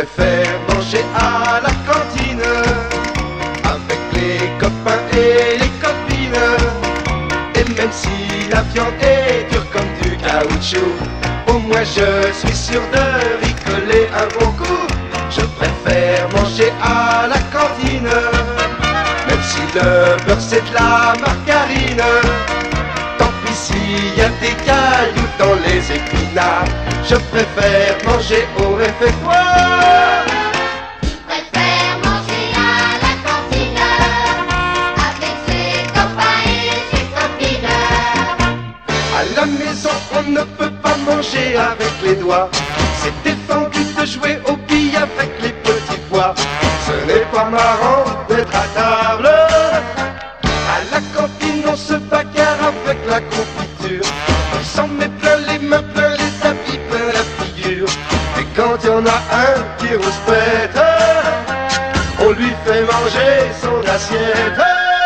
préfère manger à la cantine avec les copains et les copines. Et même si la viande est dure comme du caoutchouc, au moins je suis sûr de rigoler un bon coup. Je préfère manger à la cantine, même si le beurre c'est de la margarine. Tant pis s'il y a des cailloux dans les épinards, je préfère manger au réfectoire. Préfère manger à la cantine avec ses copains et ses copines. À la maison on ne peut pas manger avec les doigts, c'est défendu de jouer au billes avec les petits pois. Ce n'est pas marrant d'être à table. À la cantine on se bagarre avec la confiture, on s'en met plein les mains, plein les habits, plein la figure. Et quand il y en a un qui rouspète, on lui fait manger son assiette.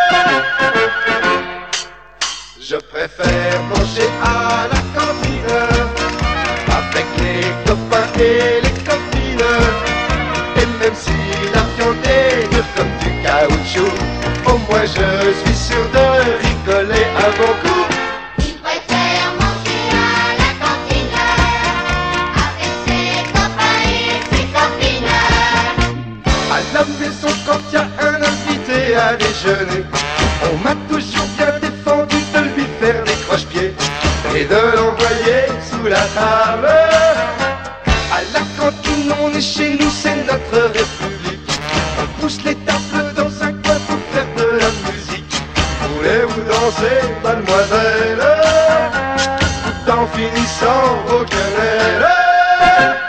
Je préfère manger à la cantine avec les copains et les copines. Et même si la viande est dure comme du caoutchouc, au moins je suis sûr de rigoler un bon coup. Il préfère manger à la cantine avec ses copains et ses copines. À la maison quand il y a un invité à déjeuner, on m'a toujours bien défendu de lui faire des croche-pieds et de l'envoyer sous la table. À la cantine on est chez nous, c'est notre république. On pousse les tables dans un coin pour faire de la musique. Voulez-vous danser, mademoiselle, tout en finissant aux quenelles?